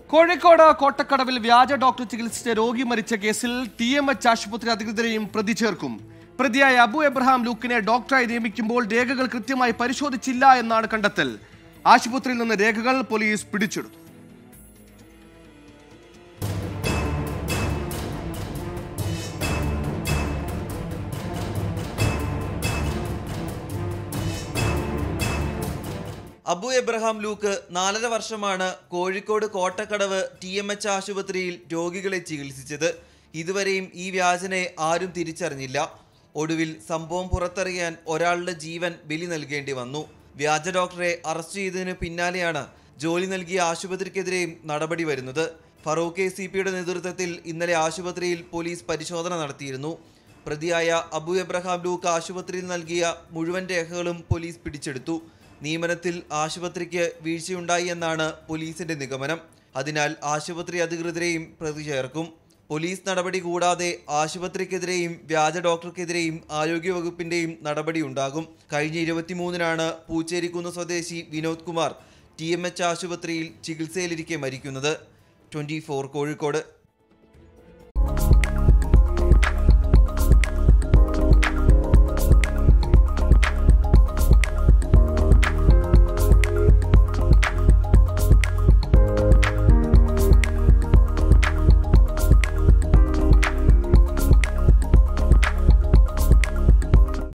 കോഴിക്കോട് കോട്ടക്കടവിൽ വ്യാജ ഡോക്ടർ ചികിത്സിച്ച രോഗി മരിച്ച കേസിൽ TMH ആശുപത്രി അധികൃതരെയും പ്രതി ചേർക്കും. പ്രതിയായ അബു എബ്രഹാം ലൂക്കിനെ ഡോക്ടറായി നിയമിക്കുമ്പോൾ രേഖകൾ കൃത്യമായി പരിശോധിച്ചില്ല എന്നാണ് കണ്ടെത്തൽ. ആശുപത്രിയിൽ നിന്ന് രേഖകൾ പോലീസ് പിടിച്ചെടുത്തു. അബു എബ്രഹാം ലൂക്ക് 4.5 വർഷമാണ് കോഴിക്കോട് കോട്ടക്കടവ് TMH ആശുപത്രിയിൽ രോഗികളെ ചികിത്സിച്ചത്. ഇതുവരെയും ഈ വ്യാജനെ ആരും തിരിച്ചറിഞ്ഞില്ല. ഒടുവിൽ സംഭവം പുറത്തറിയാൻ ഒരാളുടെ ജീവൻ ബലി നൽകേണ്ടി വന്നു. വ്യാജ ഡോക്ടറെ അറസ്റ്റ് ചെയ്തതിന് പിന്നാലെയാണ് ജോലി നൽകിയ ആശുപത്രിക്കെതിരെയും നടപടി വരുന്നത്. ഫറൂഖ് ACPയുടെ നേതൃത്വത്തിൽ ഇന്നലെ ആശുപത്രിയിൽ പോലീസ് പരിശോധന നടത്തിയിരുന്നു. പ്രതിയായ അബു എബ്രഹാം ലൂക്ക് ആശുപത്രിയിൽ നൽകിയ മുഴുവൻ രേഖകളും പോലീസ് പിടിച്ചെടുത്തു. നിയമനത്തിൽ ആശുപത്രിക്ക് വീഴ്ചയുണ്ടായി എന്നാണ് പോലീസിന്റെ നിഗമനം. അതിനാൽ ആശുപത്രി അധികൃതരെയും പ്രതി ചേർക്കും. പോലീസ് നടപടി കൂടാതെ ആശുപത്രിക്കെതിരെയും വ്യാജ ഡോക്ടർക്കെതിരെയും ആരോഗ്യവകുപ്പിന്റെയും നടപടി ഉണ്ടാകും. കഴിഞ്ഞ 23-നാണ് പൂച്ചേരിക്കുന്ന് സ്വദേശി വിനോദ് കുമാർ TMH ആശുപത്രിയിൽ ചികിത്സയിലിരിക്കെ മരിക്കുന്നത്. 24 കോഴിക്കോട്.